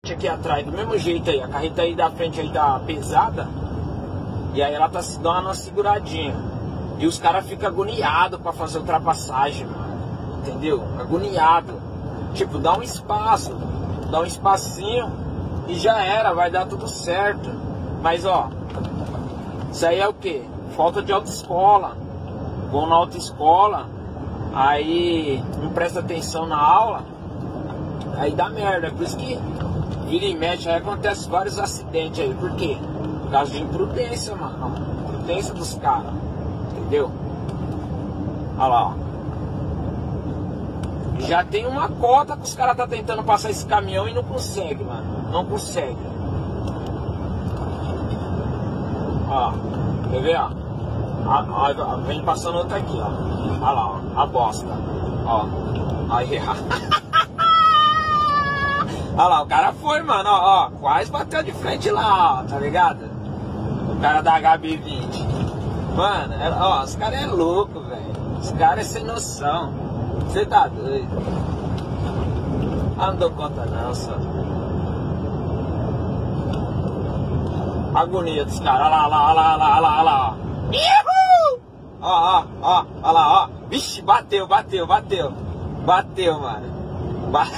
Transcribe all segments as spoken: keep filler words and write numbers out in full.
aqui atrás, do mesmo jeito aí. A carreta aí da frente aí tá pesada. E aí ela tá se dando uma seguradinha. E os caras ficam agoniados pra fazer ultrapassagem, mano. Entendeu? Agoniado. Tipo, dá um espaço. Dá um espacinho e já era, vai dar tudo certo. Mas ó, isso aí é o que? Falta de autoescola. Vão na autoescola, aí não presta atenção na aula, aí dá merda. Por isso que vira e mexe, aí acontece vários acidentes aí. Por quê? Por causa de imprudência, mano. Imprudência dos caras. Entendeu? Olha lá, ó. Já tem uma cota que os caras tá tentando passar esse caminhão e não consegue, mano. Não consegue. Ó, quer ver, ó? A, a, a, vem passando outra aqui, ó. Olha lá, ó. A bosta. Ó. Aí, olha lá, o cara foi, mano, ó, ó. Quase bateu de frente lá, ó. Tá ligado? O cara da H B vinte. Mano, é, ó, os caras é louco, velho. Os caras é sem noção. Você tá doido? Ah, não dou conta não, só. Agonia dos caras. Olha lá, olha lá, olha lá, olha lá, olha lá. Uhul! Ó, ó, ó, olha lá, ó. Vixe, bateu, bateu, bateu. Bateu, mano. Ba...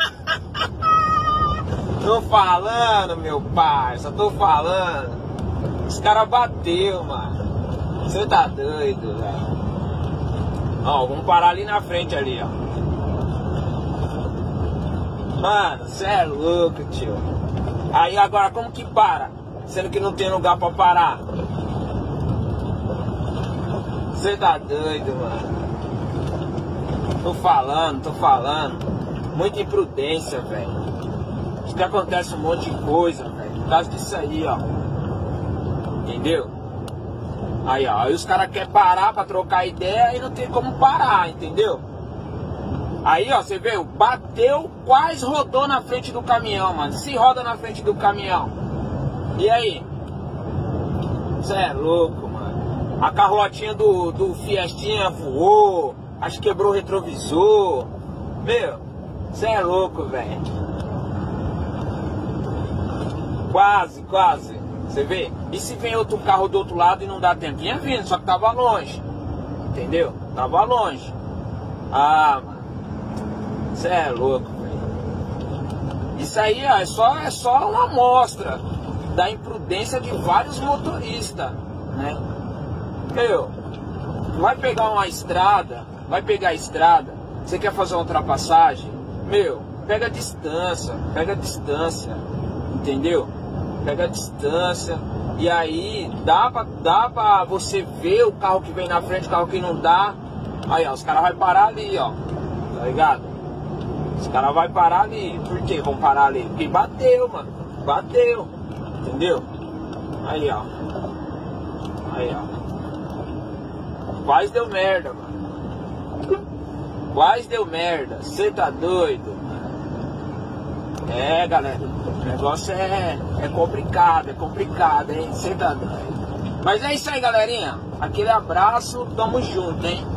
Tô falando, meu pai. Só tô falando. Os caras bateu, mano. Você tá doido, velho. Ó, vamos parar ali na frente ali, ó. Mano, cê é louco, tio. Aí agora como que para? Sendo que não tem lugar pra parar. Cê tá doido, mano. Tô falando, tô falando. Muita imprudência, velho. Acho que acontece um monte de coisa, velho. Por causa disso aí, ó. Entendeu? Aí, ó, aí os caras querem parar pra trocar ideia e não tem como parar, entendeu? Aí, ó, você vê, bateu, quase rodou na frente do caminhão, mano. Se roda na frente do caminhão. E aí? Você é louco, mano. A carrotinha do, do Fiestinha voou, acho que quebrou o retrovisor. Meu, você é louco, velho. Quase, quase. Você vê? E se vem outro carro do outro lado e não dá tempo? Vinha vindo, só que tava longe. Entendeu? Tava longe. Ah, mano. Você é louco, velho. Isso aí, ó, é só, é só uma amostra da imprudência de vários motoristas, né? Meu, vai pegar uma estrada, vai pegar a estrada, você quer fazer uma ultrapassagem? Meu, pega a distância, pega a distância, entendeu? Pega a distância e aí dá pra, dá pra você ver o carro que vem na frente, o carro que não dá. Aí, ó, os caras vão parar ali, ó, tá ligado? Os caras vão parar ali. Por que vão parar ali? Porque bateu, mano, bateu, entendeu? Aí, ó, aí, ó, quase deu merda, mano. Quase deu merda, cê tá doido? É, galera, o negócio é, é complicado, é complicado, hein? Cê tá doido. Mas é isso aí, galerinha. Aquele abraço, tamo junto, hein?